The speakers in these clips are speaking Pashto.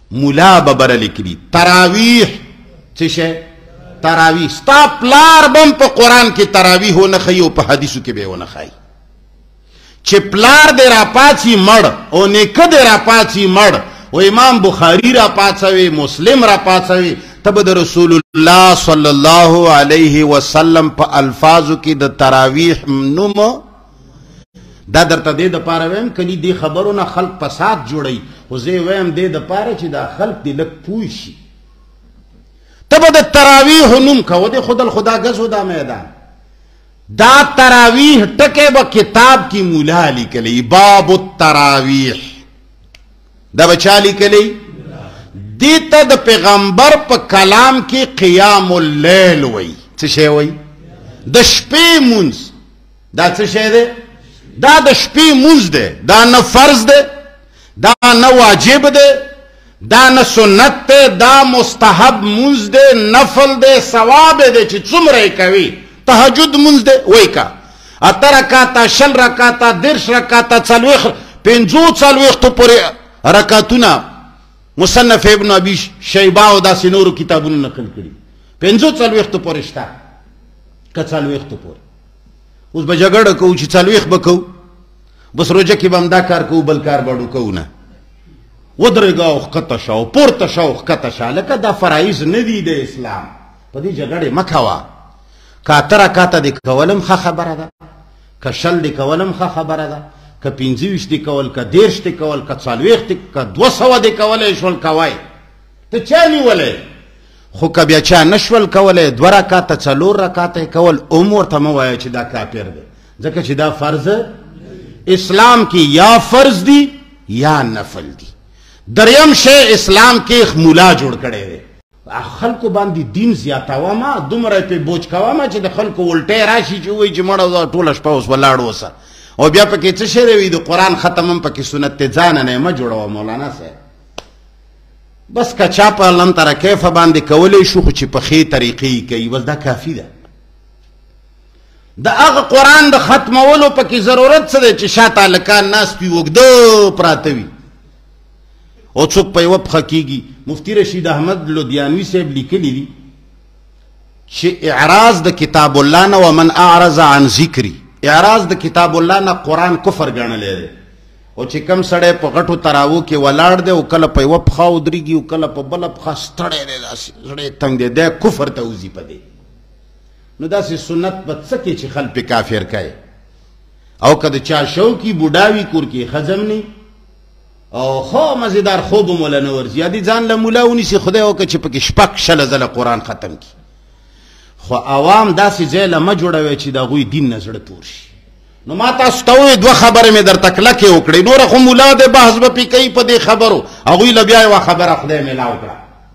مولا ببره لیکلی تراویح څه شی تراویح ستا پلار بم په قرآن کې تراویح ونه ښیي او په حدیثو کې به یې ونه ښایي چې پلار دې راپاڅي مړ او نیکه دې راپاڅي مړ او امام بخاری راپاڅوي مسلم راپاڅوي ته به د رسول الله صلی الله علیه وسلم په الفاظو کې د تراویح نوم دا درته دې دپاره ویم کلي دې خبرو نه خلق فساد جوړوي خو زه ویم دې دپاره چې دا خلق دې لږ پوه شي ته به د تراویح نوم کوه دې خودل خدا ګزو دا میدان دا تراویح ټکی به کتاب کی مولا لیکلی باب التراویح دا به چا لیکلی دې ته د پیغمبر په کلام کې قیام اللیل وی څه شی وی د شپې مونځ دا څه شی دی دا د شپې مونځ دی دا نه فرض دی دا نه واجب دی دا نه سنت دی دا مستحب مونځ دی نفل دی ثواب دی چې څومره یې کوي تهجد مونځ دی وی کا اته رکاته شل رکاته دېرش رکاته پنځو څلوېښتو پورې رکاتونه مصنف ابن ابي شیبه او داسې نورو کتابونو نقل کړي پنځو څلوېښتو پورې شته که څلوېښتو پورې اوس به جګړه کوو چې څلوېښت به کوو بس روژه کې به هم دا کار کوو بل کار به کوو نه ودرېږه او ښکته شه او پورته شه او ښکته شه لکه دا فرایض نه دي د اسلام په دې جګړې مه کوه که اته رکاته دې کول هم ښه خبره ده که شل دې کول هم ښه خبره ده که 25 دې کول که 10 دې کول که 40 که 200 دې کولی شول کوئ ته چا نیولی خو که بیا چا نشول کولی 2 رکاته 4 رکاته کول هم ورته مه وایه چې دا کافر دی ځکه چې دا فرض اسلام کې یا فرض دی یا نفل دی دریم شی اسلام کې مولا جوړ کړی دی خلکو باندې دین زیاتوه ما دومره پې بوج کوه ما چې د خلکو الټی راشي چې وایي چې مړه ټوله شپه اوس ولاړ اوسه او بیا پکې څه شی دی د قرآن ختم هم پکې سنت دی ځانه نه یې مه جوړوه مولانا صاحب بس که چا په لم تره کیفه باندې کولی شو خو چې په ښې طریقې یې کوي بس دا کافي ده د هغه قرآن د ختمولو پکې ضرورت څه دی چې شاته هلکان ناست وي اوږده پراته وي او څوک په یوه پښه کېږي مفتی رشید احمد لودیانوي صاحب لیکلي دي چې اعراض د کتاب الله نه ومن اعرض عن ذکري اعراض د کتاب الله نه قرآن کفر ګڼلی دی او چې کم سړی په غټو تراوو کې ولاړ دی او کله په یوه پښه ودرېږي او کله په بله پښه ستړی دی داسې زړی تنګ دی دی کفر ته وځي په دی نو داسې سنت په څه کې چې خلک پې کافر کوي او که د چا شوقي بوډا وي کور کې ښځه هم او خو مزیدار خوب مولا نه ورځي یا دې ځان له مولا ونیسي خدای وکړه چې پکې شپږ شله ځله قرآن ختم کړي خو عوام داسې ځای له مه جوړوئ چې د هغوی دین نه زړه تور شي نو ما تاسو ته ووایي 2 خبرې مې درته کلکې وکړې نوره خو مولا دی بحث به پې کوي په دې خبرو هغوی له بیا یوه خبره خدای میلاو کړه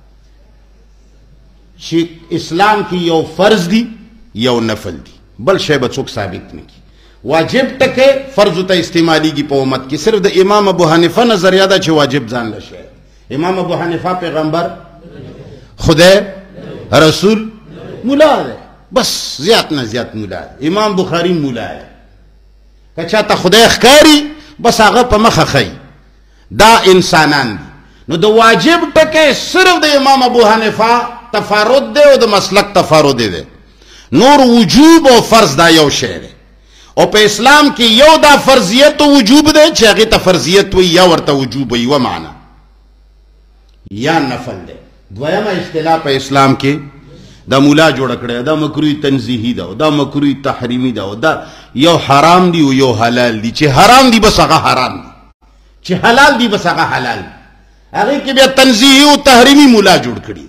چې اسلام کې یو فرض دی یو نفل دی بل شی به څوک ثابت نه کړي واجب ټکی فرضو ته استعمالیږي په امت کې صرف د امام ابو حنیفه نظریه ده چې واجب ځان له شی امام ابو حنیفه پیغمبر خدای رسول مولا دی بس زیات نه زیات مولا دی امام بخاری مولا دی که چاته خدای ښکاري بس هغه په مخه ښیي دا انسانان دي نو د واجب ټکی صرف د امام ابو حنیفه تفارد دی او د مسلک تفارد دی نور وجوب او فرض دا یو شی دی او په اسلام کې یو دا فرضیت او وجوب دی چې هغې ته فرضیت وي یا ورته وجوب وي یوه معنا یا نفل دی دویمه اصطلاح په اسلام کې دا مولا جوړه کړې دا مکروه تنزیهي ده او دا مکروه تحریمي ده او دا یو حرام دی او یو حلال دی چې حرام دی بس هغه حرام دی چې حلال دی بس هغه حلال دی هغې کې بیا تنزیهي او تحریمي مولا جوړ کړي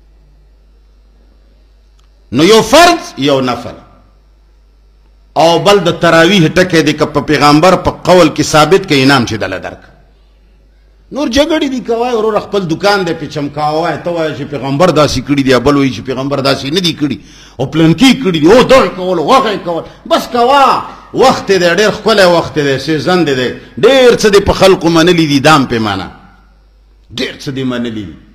نو یو فرض یو نفل او بل د تراویح ټکی دی که په پیغمبر په قول کې ثابت که انعام چې دله درک نور جګړې دي کوای ورور خپل دکان دی پې چمکاوه وایه ته وایه چې پیغمبر داسې کړي دي بل وایي چې پیغمبر داسې نه دي کړي او پلنکي کړي دي او دغه کول هغه یې کول بس کوه وخت دی ډېر ښکلی وخت دی سیزن دی ډېر څه دی په خلقو منلي دي دام پې مانه ډېر څه دی منلي دي